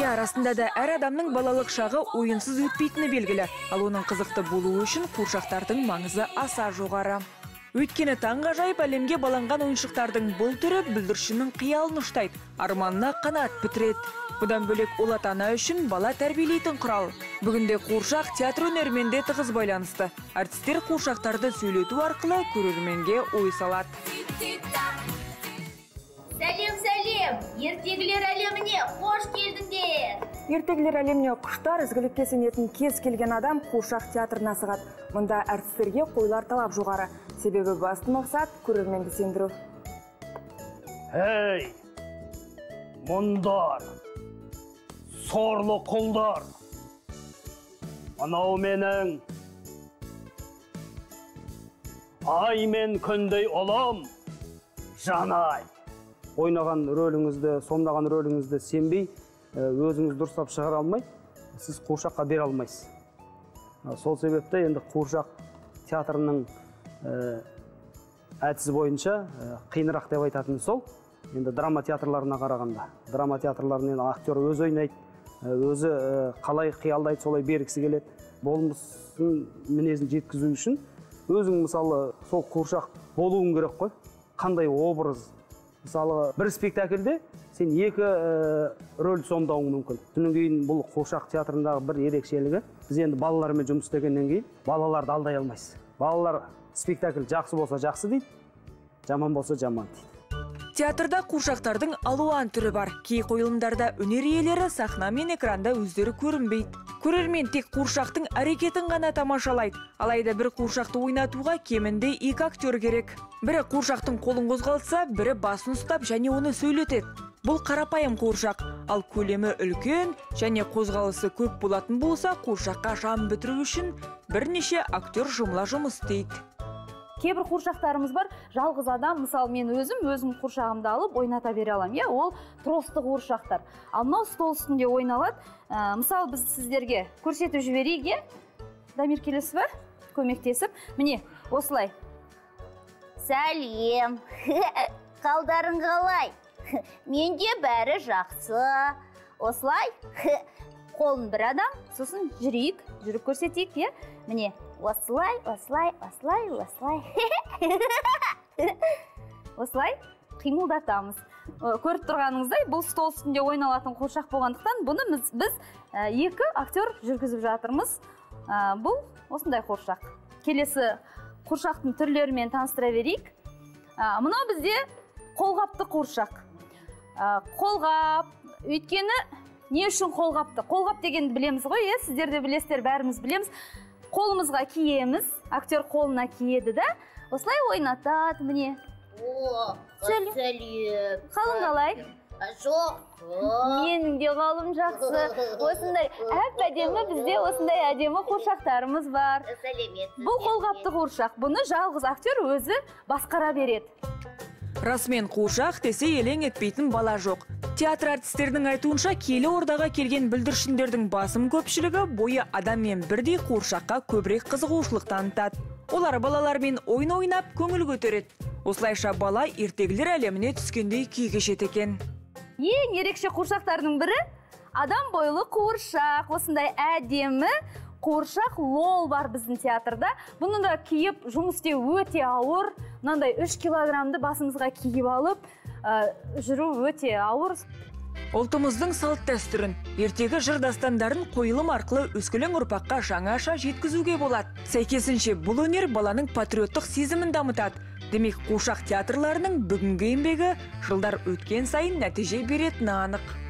арасында да әр адамның балалық шағы ойынсыз өтпейтіні белгілі. Ал оның қызықты болуы үшін қуыршақтардың маңызы аса жоғары. Өйткені таңғажайып әлемге баланған ойыншықтардың бұл түрі бүлдіршіннің қиялын ұштайды, арманына қанат бітіреді. Бұдан бөлек ол ата-ана үшін бала тәрбиелейтін құрал. Бүгінде қуыршақ театр өнерімен де тығыз байланысты. Артистер қуыршақтарды сөйлету арқылы көрерменге ой салады. Сәлем, ертегілер әлеміне қош келдіңдер. Ертегілер әлеміне құштар, ізгілікке сенетін кез келген адам қуыршақ театрына сығады. Мұнда әртістерге қойлар талап жоғары. Себебі басты мақсат көрерменді сендіру. Ей, мұндар, сорлы құлдар. Анау менің ай мен күндей ұлым, жанай. Ойнаған рөліңізді, сомдаған рөліңізді сенбей, өзіңіз дұрыстап шығара алмай, сіз қуыршаққа бере алмайсыз. Сол себепті енді қуыршақ театрының әдісі бойынша қиынырақ деп айтатын сол. Енді драма театрларына қарағанда. Драма театрларынан актер өзі ойнайды, өзі қалай қиялдайды, солай бергісі келеді. Болмысын мінезін жеткізу үшін өзің мысалы сол қуыршақ болуың керек қой. Қандай образ. Мысалы, бір спектакльде сен екі рөл сомдауың мүмкін. Түннен кейін бұл қуыршақ театрындағы бір ерекшелігі. Біз енді балалармен жұмыс істегеннен кейін балаларды алдай алмайсыз. Балалар спектакль жақсы болса жақсы дейді, жаман болса жаман дейді. Театрда қуыршақтардың алуан түрі бар. Кей қойылымдарда өнер иелері сахна мен экранда өздері көрінбейді. Көрермен тек қуыршақтың әрекетін ғана тамашалайды. Алайда бір қуыршақты ойнатуға кемінде 2 актер керек. Бірі қуыршақтың қолын қозғалтса, бірі басын ұстап және оны сөйлетеді. Бұл қарапайым қуыршақ, ал көлемі үлкен және қозғалысы көп болатын болса, қуыршаққа жан бітіру үшін бірнеше актер жұмыла жұмыс істейді. Кейбір қуыршақтарымыз бар, жалғыз адам, мысалы мен өзім қуыршағымды алып ойната бере аламын. Ол тросты қуыршақтар. Ал мынау стол үстінде ойналады. Мысалы біз сіздерге көрсетіп жіберейік, Дамир келесі бар, көмектесіп. Міне, осылай. Сәлем, қалдарың қалай? Менде бәрі жақсы. Осылай, қолын бір адам, сосын жүрейік, жүріп көрсетейік, міне. Осылай. Осылай қимылдатамыз. Көріп тұрғаныңыздай, бұл стол үстінде ойналатын қуыршақ болғандықтан, бұны біз 2 актер жүргізіп жатырмыз. Бұл осындай қуыршақ. Келесі қуыршақтың түрлерімен таныстыра берейік. Мынау бізде қолғапты қуыршақ. Қолғап, өйткені не үшін қолғапты? Қолғап дегенді білеміз ғой, сіздер де білесіздер, бәріміз білеміз. Қолымызға киеміз, актер қолына киеді да, осылай ойнатады, міне. Сәлем. Қалың қалай? Жоқ. Менің де қалым жақсы. Осындай әп-әдемі бізде осындай әдемі қуыршақтарымыз бар. Бұл қолғапты қуыршақ. Бұны жалғыз актер өзі басқара береді. Расымен қуыршақ десе елең етпейтін бала жоқ. Театр артистердің айтуынша келі ордаға келген бүлдіршіндердің басым көпшілігі бойы адаммен бірдей қуыршаққа көбірек қызығушылық танытады. Олар балалармен ойын ойнап көңіл көтереді. Осылайша бала ертегілер әлеміне түскендей күй кешеді екен. Ең ерекше қуыршақтардың бірі адам бойлы қуыршақ. Осындай әдемі қуыршақ лол бар біздің театрда. Бұны да киіп жұмыс істеу өте ауыр. Мынандай 3 килограммды басымызға киіп алып, жүру өте ауыр. Ұлтымыздың салт дәстүрін, ертегі жыр дастандарын қойылым арқылы өскелең ұрпаққа жаңаша жеткізуге болады. Сәйкесінше бұл өнер баланың патриоттық сезімін дамытады. Демек, қуыршақ театрларының бүгінгі еңбегі жылдар өткен сайын нәтиже беретіні анық.